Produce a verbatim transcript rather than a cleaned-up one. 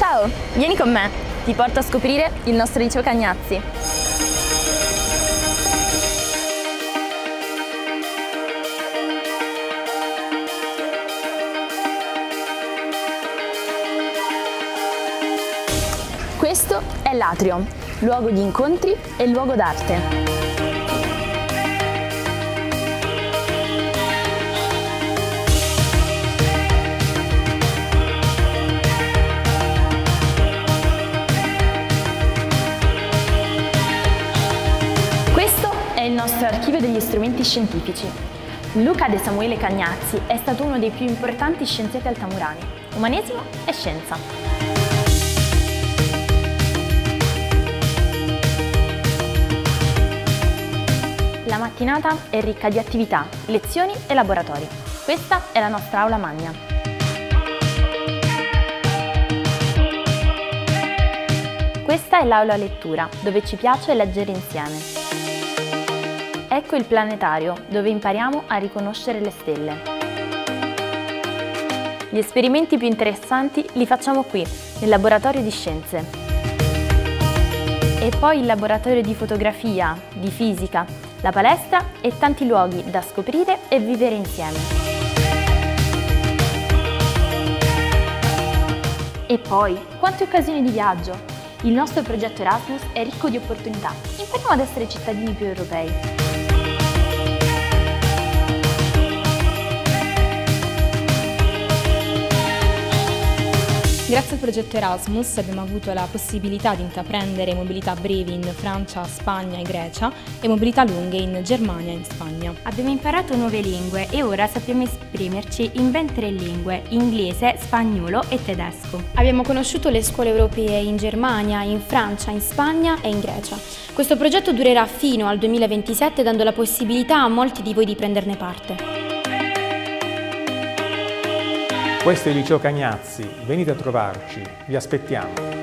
Ciao, vieni con me, ti porto a scoprire il nostro liceo Cagnazzi. Questo è l'atrio, luogo di incontri e luogo d'arte. È il nostro archivio degli strumenti scientifici. Luca De Samuele Cagnazzi è stato uno dei più importanti scienziati altamurani, umanesimo e scienza. La mattinata è ricca di attività, lezioni e laboratori. Questa è la nostra aula magna. Questa è l'aula lettura, dove ci piace leggere insieme. Ecco il planetario, dove impariamo a riconoscere le stelle. Gli esperimenti più interessanti li facciamo qui, nel laboratorio di scienze. E poi il laboratorio di fotografia, di fisica, la palestra e tanti luoghi da scoprire e vivere insieme. E poi, quante occasioni di viaggio! Il nostro progetto Erasmus è ricco di opportunità. Impariamo ad essere cittadini più europei. Grazie al progetto Erasmus abbiamo avuto la possibilità di intraprendere mobilità brevi in Francia, Spagna e Grecia e mobilità lunghe in Germania e in Spagna. Abbiamo imparato nuove lingue e ora sappiamo esprimerci in ben tre lingue: inglese, spagnolo e tedesco. Abbiamo conosciuto le scuole europee in Germania, in Francia, in Spagna e in Grecia. Questo progetto durerà fino al duemilaventisette, dando la possibilità a molti di voi di prenderne parte. Questo è il Liceo Cagnazzi, venite a trovarci, vi aspettiamo.